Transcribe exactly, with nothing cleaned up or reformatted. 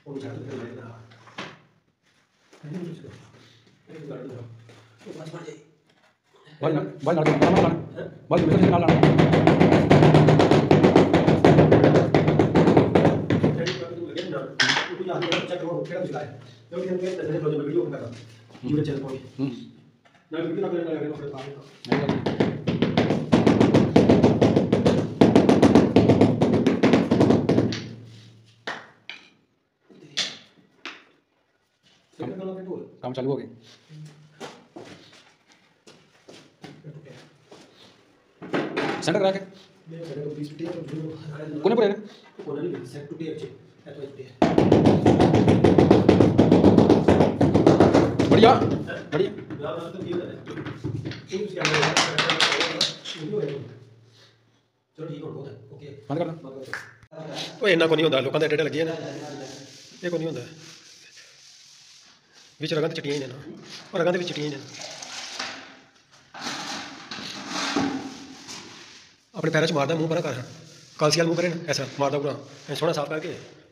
वो छात्र कर लेना नहीं कुछ एक गाड़ी दो तो पास पड़ जाए भाई ना भाई लड़के ना ना भाई मेरे से ना लड़ना तो यहाँ पे चेक करो क्या दिखा है तो कि हम के तरह प्रोजेक्ट वीडियो कर रहा हूं ये चैनल पर हम्म ना वीडियो ना करना लगे तो काम काम चालू हो गया सेंटर करा के कोने पर है कोने नहीं सेट टू टी अच्छे है तो अच्छे बढ़िया बढ़िया यार तो ये है टीम्स कैमरा वीडियो है चलो ठीक है बहुत है ओके बंद कर दो ओए इन्ना को नहीं होता लोगों दे एडे लगी है ना ये को नहीं होता विच रगन चटियां ही ने ना और रगन दे विच चटियां ही ने अपने पैरों च मारदा मुंह परा कर कालसी वाल मुंह करे ना ऐसा मारदा पूरा सोहना साफ करके